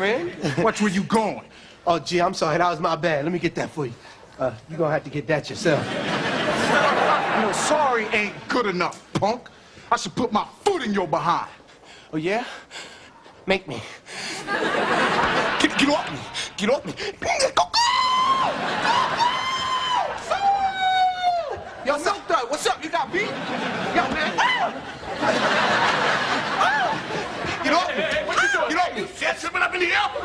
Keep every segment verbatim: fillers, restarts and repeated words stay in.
friend. Watch where you going. Oh, gee, I'm sorry. That was my bad. Let me get that for you. Uh, you're gonna have to get that yourself. You know, sorry ain't good enough, punk. I should put my foot in your behind. Oh, yeah? Make me. Get, get off me. Get off me. Go, go! Yo, Silk Thug, what's up? You got beat? Yo, man. Get off me. Hey, what you doing? Get off me. You set tripping up in the air?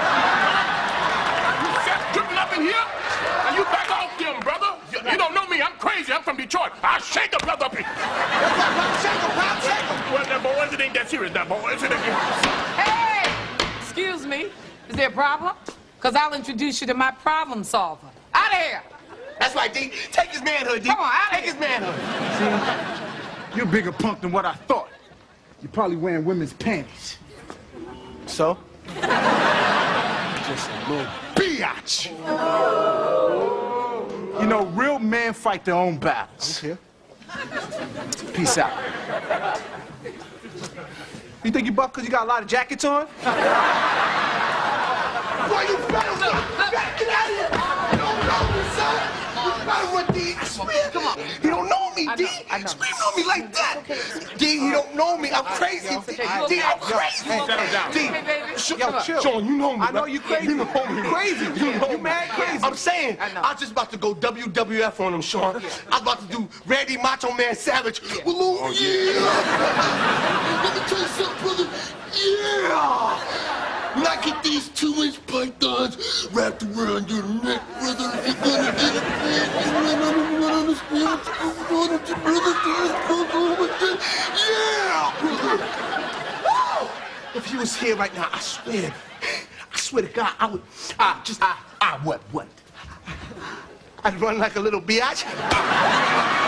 You set tripping up in here? And you back off them, brother. You, you don't know me. I'm crazy. I'm from Detroit. I'll shake a brother up here. Shake him, pal, shake him. Well, now, boys, it ain't that serious, now, boys. It ain't... Hey! Excuse me. Is there a problem? Because I'll introduce you to my problem solver. Out of here! That's right, D. Take his manhood, D. Come on, out Take of his manhood. See, you're a bigger punk than what I thought. You're probably wearing women's panties. So? Just a little biatch. You know, real men fight their own battles. Okay. Peace out. You think you buck because you got a lot of jackets on? Boy, you better run! Get out of here! You don't know me, son! You better run, D! I swear! Come on. He don't know me, I D! know, I know. Screaming on me like that! D, he don't know me. I'm crazy. D, okay, D, you I'm okay? crazy. You okay? D, You okay, baby? Sh- Yo, chill. Sean, you know me. I know bro. you crazy. You know me. Crazy. You know You me. mad crazy. I'm saying, I know. I was just about to go W W F on him, Sean. I was about to do Randy Macho Man Savage. Yeah. Well, oh, yeah. Let me tell you something, brother. Yeah. When I get these two-inch pythons wrapped around your neck, brother, you're gonna get it, man. You don't understand what's going on with your brother. Yeah, brother. Woo! If he was here right now, I swear, I swear to God, I would, I just, I, I what, what? I'd run like a little biatch.